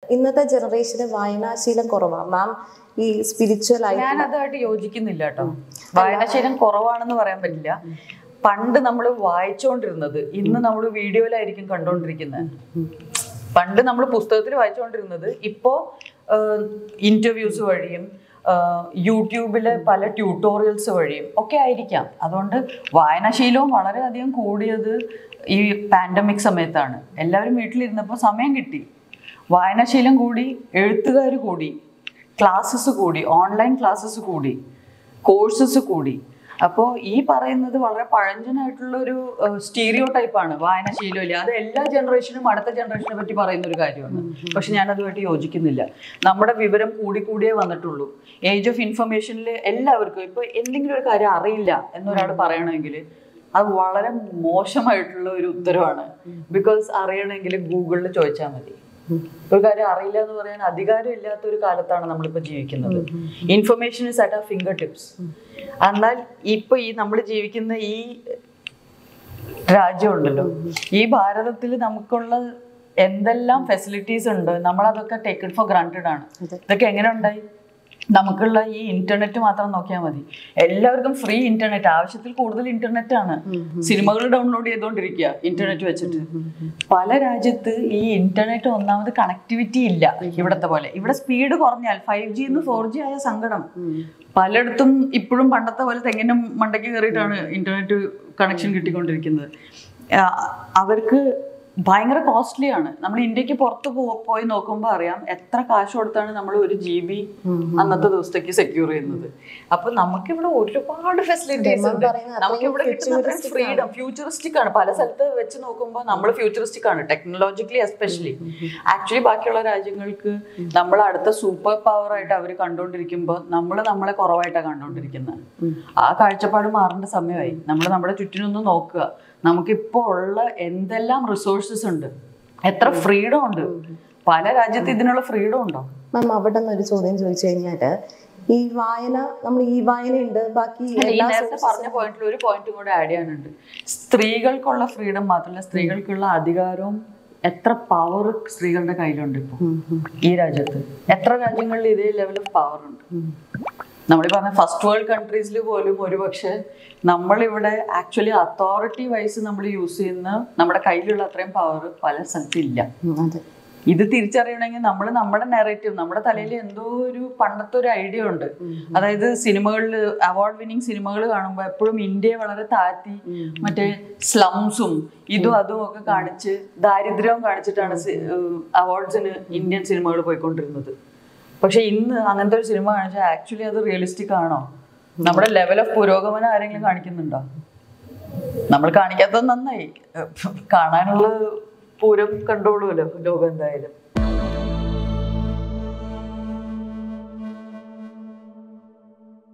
ഇന്നത്തെ ജനറേഷന് വായനാശീലം കുറവാണ് മാം. ഈ സ്പിരിച്വൽ ആയിട്ട് ഞാൻ അതുമായിട്ട് യോജിക്കുന്നില്ല കേട്ടോ. വായനാശീലം കുറവാണെന്ന് പറയാൻ പറ്റില്ല. പണ്ട് നമ്മൾ വായിച്ചുകൊണ്ടിരുന്നത് ഇന്ന് നമ്മൾ വീഡിയോയിലായിരിക്കും കണ്ടുകൊണ്ടിരിക്കുന്നത്. പണ്ട് നമ്മൾ പുസ്തകത്തിൽ വായിച്ചുകൊണ്ടിരുന്നത് ഇപ്പോ ഇന്റർവ്യൂസ് വഴിയും യൂട്യൂബിലെ പല ട്യൂട്ടോറിയൽസ് വഴിയും ഒക്കെ ആയിരിക്കാം. അതുകൊണ്ട് വായനാശീലവും വളരെയധികം കൂടിയത് ഈ പാൻഡമിക് സമയത്താണ്. എല്ലാവരും വീട്ടിലിരുന്നപ്പോൾ സമയം കിട്ടി, വായനാശീലം കൂടി, എഴുത്തുകാർ കൂടി, ക്ലാസ്സസ് കൂടി, ഓൺലൈൻ ക്ലാസ്സസ് കൂടി, കോഴ്സസ് കൂടി. അപ്പോൾ ഈ പറയുന്നത് വളരെ പഴഞ്ചനായിട്ടുള്ള ഒരു സ്റ്റീരിയോ ടൈപ്പാണ്, വായനാശീലം ഇല്ല. അത് എല്ലാ ജനറേഷനും അടുത്ത ജനറേഷനെ പറ്റി പറയുന്ന ഒരു കാര്യമാണ്. പക്ഷെ ഞാനതുമായിട്ട് യോജിക്കുന്നില്ല. നമ്മുടെ വിവരം കൂടിയേ വന്നിട്ടുള്ളൂ. ഏജ് ഓഫ് ഇൻഫർമേഷനിൽ എല്ലാവർക്കും ഇപ്പോൾ എന്തെങ്കിലും ഒരു കാര്യം അറിയില്ല എന്നൊരാൾ പറയണമെങ്കിൽ അത് വളരെ മോശമായിട്ടുള്ള ഒരു ഉത്തരവാണ്. ബിക്കോസ് അറിയണമെങ്കിൽ ഗൂഗിളിൽ ചോദിച്ചാൽ മതി. ഒരു കാര്യം അറിയില്ല എന്ന് പറയാൻ അധികാരം ഇല്ലാത്ത ഒരു കാലത്താണ് നമ്മളിപ്പോൾ ജീവിക്കുന്നത്. Information is at our fingertips. എന്നാൽ ഇപ്പൊ ഈ നമ്മൾ ജീവിക്കുന്ന ഈ രാജ്യമുണ്ടല്ലോ, ഈ ഭാരതത്തിൽ നമുക്കുള്ള എന്തെല്ലാം ഫെസിലിറ്റീസ് ഉണ്ട്, നമ്മളതൊക്കെ ടേക്കൺ ഫോർ ഗ്രാന്റഡ് ആണ്. ഇതൊക്കെ എങ്ങനെ ഉണ്ടായി? നമുക്കുള്ള ഈ ഇന്റർനെറ്റ് മാത്രം നോക്കിയാൽ മതി. എല്ലാവർക്കും ഫ്രീ ഇന്റർനെറ്റ്, ആവശ്യത്തിൽ കൂടുതൽ ഇന്റർനെറ്റ് ആണ്. സിനിമകൾ ഡൗൺലോഡ് ചെയ്തുകൊണ്ടിരിക്കുക ഇന്റർനെറ്റ് വെച്ചിട്ട്. പല രാജ്യത്ത് ഈ ഇന്റർനെറ്റ് ഒന്നാമത് കണക്ടിവിറ്റി ഇല്ല ഇവിടത്തെ പോലെ. ഇവിടെ സ്പീഡ് കുറഞ്ഞാൽ 5G 4G ആയ സങ്കടം. പലയിടത്തും ഇപ്പോഴും പണ്ടത്തെ പോലെ തെങ്ങിനും മണ്ടയ്ക്ക് കയറിയിട്ടാണ് ഇന്റർനെറ്റ് കണക്ഷൻ കിട്ടിക്കൊണ്ടിരിക്കുന്നത്. അവർക്ക് ഭയങ്കര കോസ്റ്റ്ലി ആണ്. നമ്മൾ ഇന്ത്യക്ക് പുറത്ത് പോയി നോക്കുമ്പോൾ അറിയാം എത്ര കാശ് കൊടുത്താണ് നമ്മൾ 1 GB അന്നത്തെ ദിവസത്തേക്ക് സെക്യൂർ ചെയ്യുന്നത്. അപ്പൊ നമുക്കിവിടെ ഒരുപാട് ഫെസിലിറ്റീസ് ഉണ്ട്. നമുക്കിവിടെ കിട്ടുന്ന ഫ്രീഡം ഫ്യൂച്ചറിസ്റ്റിക് ആണ്. പല സ്ഥലത്ത് വെച്ച് നോക്കുമ്പോൾ നമ്മൾ ഫ്യൂച്ചറിസ്റ്റിക് ആണ്, ടെക്നോളജിക്കലി എസ്പെഷ്യലി. ആക്ച്വലി ബാക്കിയുള്ള രാജ്യങ്ങൾക്ക് നമ്മൾ അടുത്ത സൂപ്പർ പവർ ആയിട്ട് അവർ കണ്ടുകൊണ്ടിരിക്കുമ്പോൾ നമ്മളെ കുറവായിട്ടാണ് കണ്ടുകൊണ്ടിരിക്കുന്നത്. ആ കാഴ്ചപ്പാട് മാറേണ്ട സമയമായി. നമ്മൾ നമ്മുടെ ചുറ്റിനൊന്ന് നോക്കുക. നമുക്കിപ്പോൾ ഉള്ള എന്തെല്ലാം റിസോഴ്സസ് ഉണ്ട്, എത്ര ഫ്രീഡം ഉണ്ട്. പല രാജ്യത്ത് ഇതിനുള്ള ഫ്രീഡം ഉണ്ടോ? മാം അവിടെ നിന്ന് ഒരു ചോദ്യം ചോദിച്ചു കഴിഞ്ഞാല്, ഈ വായന, നമ്മൾ ഈ വായനയുണ്ട്, ബാക്കി നേരത്തെ പറഞ്ഞ പോയിന്റിൽ ഒരു പോയിന്റ് കൂടെ ആഡ് ചെയ്യാനുണ്ട്. സ്ത്രീകൾക്കുള്ള ഫ്രീഡം മാത്രമല്ല, സ്ത്രീകൾക്കുള്ള അധികാരവും എത്ര പവർ സ്ത്രീകളുടെ കയ്യിലുണ്ട് ഇപ്പോൾ ഈ രാജ്യത്ത്. എത്ര രാജ്യങ്ങളിൽ ഇതേ ലെവൽ ഓഫ് പവർ ഉണ്ട്. നമ്മൾ പറഞ്ഞ ഫസ്റ്റ് വേൾഡ് കൺട്രീസിൽ പോലും ഒരുപക്ഷെ നമ്മളിവിടെ ആക്ച്വലി അതോറിറ്റി വൈസ് നമ്മൾ യൂസ് ചെയ്യുന്ന നമ്മുടെ കയ്യിലുള്ള അത്രയും പവർ പല സ്ഥലത്തില്ല. ഇത് തിരിച്ചറിയണമെങ്കിൽ നമ്മൾ നമ്മുടെ നെറേറ്റീവ്, നമ്മുടെ തലയിൽ എന്തോ ഒരു പണ്ടത്തെ ഒരു ഐഡിയ ഉണ്ട്. അതായത് സിനിമകളിൽ അവാർഡ് വിന്നിങ് സിനിമകൾ കാണുമ്പോൾ എപ്പോഴും ഇന്ത്യയെ വളരെ താഴ്ത്തി മറ്റേ സ്ലംസും ഇതും അതും ഒക്കെ കാണിച്ച് ദാരിദ്ര്യവും കാണിച്ചിട്ടാണ് അവാർഡ്സിന് ഇന്ത്യൻ സിനിമകൾ പോയിക്കൊണ്ടിരുന്നത്. പക്ഷെ ഇന്ന് അങ്ങനത്തെ ഒരു സിനിമ കാണിച്ചാൽ ആക്ച്വലി അത് റിയലിസ്റ്റിക് ആണോ? നമ്മുടെ ലെവൽ ഓഫ് പുരോഗമനം ആരെങ്കിലും കാണിക്കുന്നുണ്ടോ? നമ്മൾ കാണിക്കാത്തത് നന്നായി. കാണാനുള്ള പൂരം കണ്ടോളൂല്ലോ ലോകം എന്തായാലും.